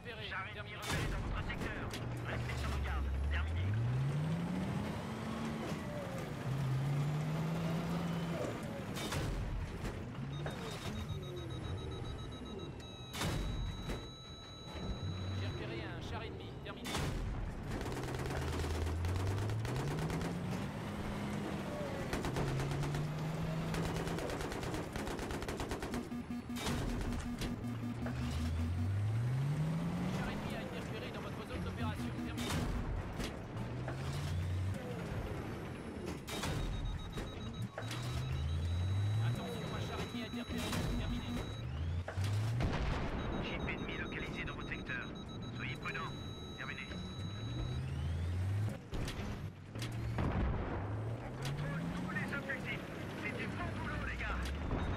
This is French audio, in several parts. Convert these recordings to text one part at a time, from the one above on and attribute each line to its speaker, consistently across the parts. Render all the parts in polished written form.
Speaker 1: repéré.
Speaker 2: Char ennemi
Speaker 1: Terminé.
Speaker 2: repéré dans votre secteur. Restez sur vos gardes. Terminé.
Speaker 1: J'ai repéré un char ennemi. Terminé. Char ennemi a été repéré dans votre zone d'opération. Terminé. Attention, un char ennemi a été repéré. Terminé.
Speaker 2: Jeep ennemi localisé dans votre secteur. Soyez prudents. Terminé. On contrôle tous les objectifs. C'est du bon boulot, les gars.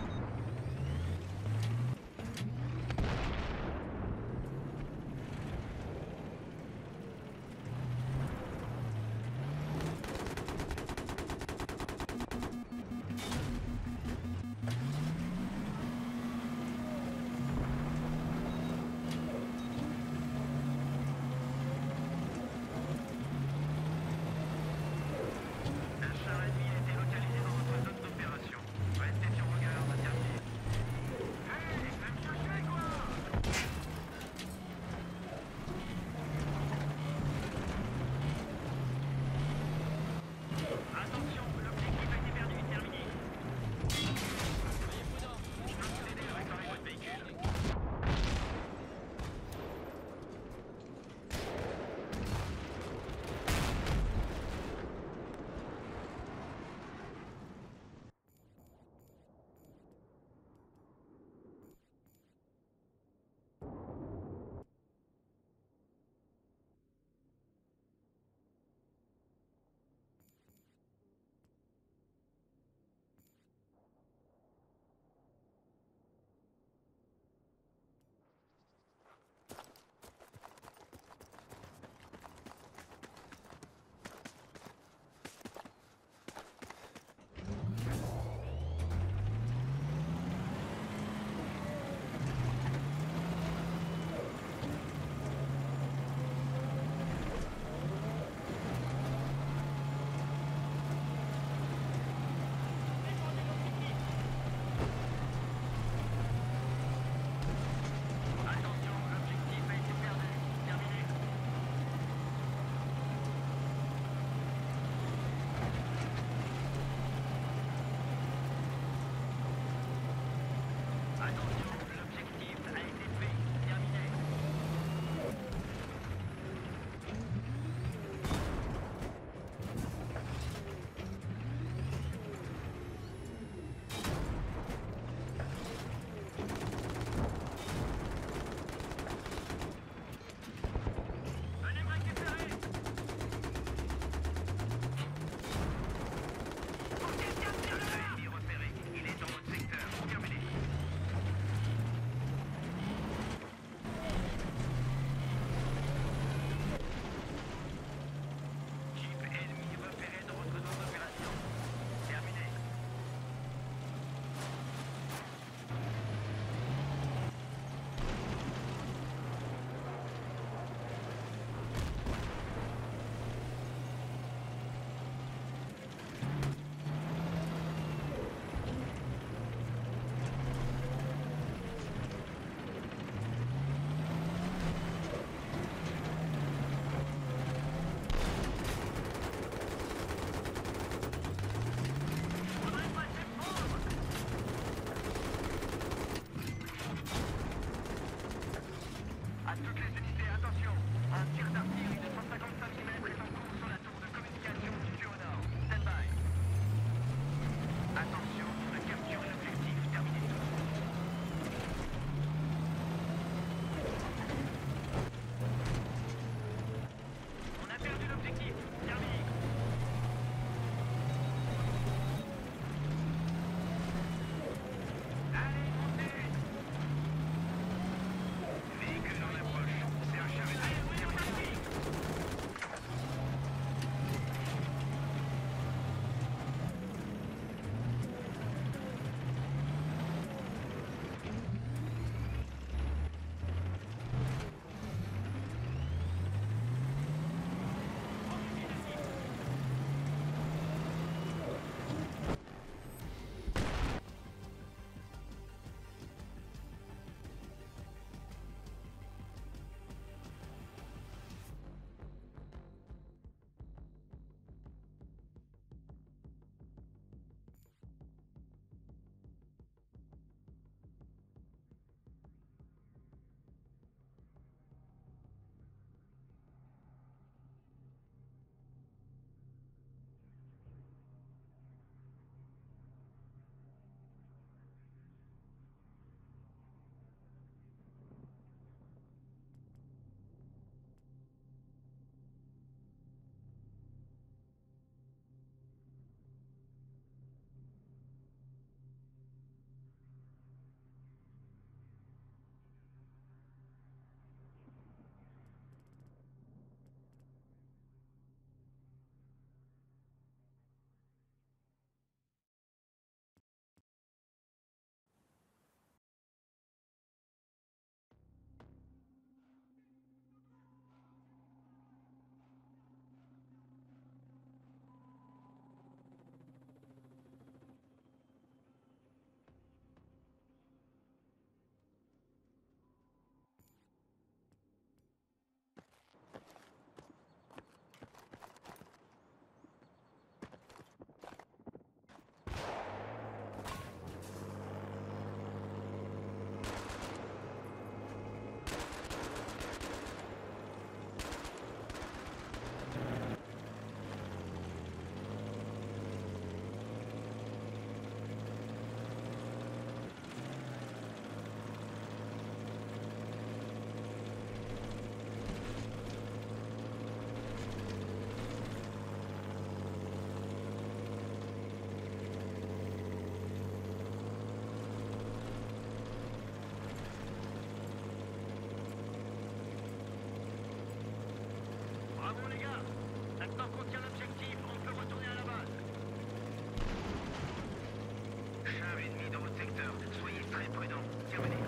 Speaker 2: Un char ennemi a été localisé dans votre zone d'opération. Restez sur vos gardes. Terminé. Hey, va me chercher, quoi! Attention, l'objectif a été perdu. Terminé.
Speaker 1: Soyez prudents.
Speaker 2: Je peux vous aider à réparer votre véhicule. Attention, l'objectif a été perdu. Terminé. Attention, l'objectif a été fait. Terminé. Venez me récupérer. Ennemi repéré. Il est dans votre secteur. Terminé. Jeep ennemi repéré dans votre zone d'opération. Terminé. Faudrait pas se prendre. À toutes les unités, attention. Un tir d'artillerie de 155 mm est en cours sur la tour de communication située au nord. Stand by. Attention, on a capturé l'objectif. Terminé. On a perdu l'objectif. Terminé. Allez, montez. Véhicule en approche. C'est un char ennemi. Allez, oui, on bon les gars. Maintenant qu'on tient l'objectif, on peut retourner à la base. Char ennemi dans votre secteur. Soyez très prudents. Terminé.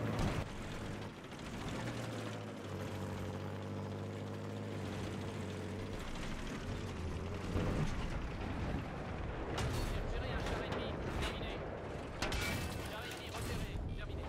Speaker 1: J'ai repéré un char ennemi. Terminé. Char ennemi repéré. Terminé.